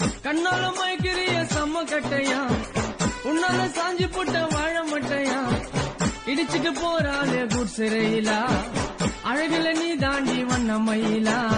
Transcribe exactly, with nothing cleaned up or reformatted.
கண்ணால மயக்கிறிய செம்ம கட்டையா உன்னால சாஞ்சி போட்ட வாழ மட்டையா இடிச்சிட்டு போறாளே குட் சிறையிலா அழகுல நீ தாண்டி வண்ண மயிலா